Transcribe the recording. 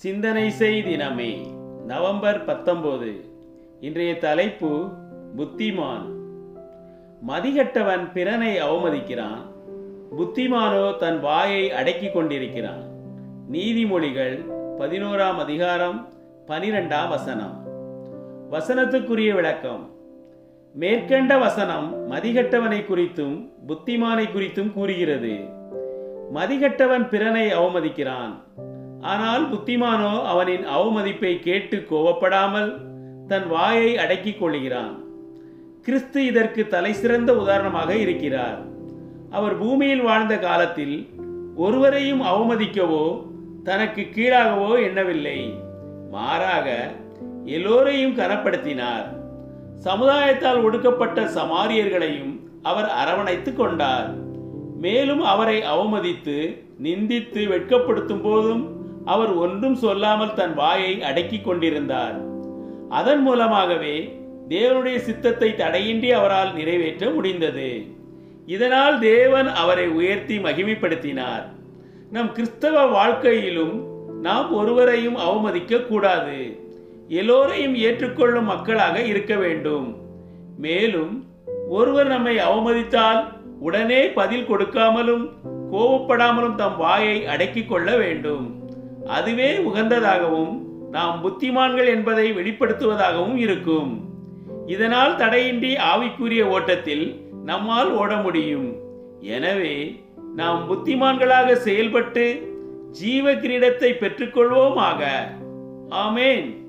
சிந்தனை செய் தினமே நவம்பர் 19. இன்றைய தலைப்பு புத்திமான். மதிகட்டவன் பிறனை அவமதிக்கிறான், புத்திமானோ தன் வாயை அடக்கிக் கொண்டிருக்கிறான். நீதிமொழிகள் 11ஆம் அதிகாரம் 12ஆம் வசனம். வசனத்துக்குரிய விளக்கம். மேற்கண்ட வசனம் மதிகட்டவனை குறித்தும் புத்திமானை குறித்தும் கூறுகிறது. மதிகட்டவன் பிறனை அவமதிக்கிறான், ஆனால் புத்திமானோ அவனின் அவமதிப்பை கேட்டு கோபப்படாமல் தன் வாயை அடக்கிக் கொள்கிறான். கிறிஸ்து இதற்கு தலை சிறந்த உதாரணமாக இருக்கிறார். அவர் பூமியில் வாழ்ந்த காலத்தில் ஒருவரையும் அவமதிக்கவோ தனக்கு கீழாகவோ எண்ணவில்லை. மாறாக எல்லோரையும் கனப்படுத்தினார். சமுதாயத்தால் ஒடுக்கப்பட்ட சமாரியர்களையும் அவர் அரவணைத்து கொண்டார். மேலும் அவரை அவமதித்து நிந்தித்து வெட்கப்படுத்தும் போதும் அவர் ஒன்றும் சொல்லாமல் தன் வாயை அடக்கிக் கொண்டிருந்தார். அதன் மூலமாகவே தேவனுடைய சித்தத்தை தடையின்றி அவரால் நிறைவேற்ற முடிந்தது. இதனால் தேவன் அவரை உயர்த்தி மகிமைப்படுத்தினார். நம் கிறிஸ்தவ வாழ்க்கையிலும் நாம் ஒருவரையும் அவமதிக்க கூடாது. எல்லோரையும் ஏற்றுக்கொள்ளும் மக்களாக இருக்க வேண்டும். மேலும் ஒருவர் நம்மை அவமதித்தால் உடனே பதில் கொடுக்காமலும் கோபப்படாமலும் தம் வாயை அடக்கிக் கொள்ள வேண்டும். அதுவே உகந்ததாகவும் நாம் புத்திமான்கள் என்பதை வெளிப்படுத்துவதாகவும் இருக்கும். இதனால் தடையின்றி ஆவிக்குரிய ஓட்டத்தில் நம்மால் ஓட முடியும். எனவே நாம் புத்திமான்களாக செயல்பட்டு ஜீவ கிரீடத்தை பெற்றுக்கொள்வோமாக. ஆமேன்.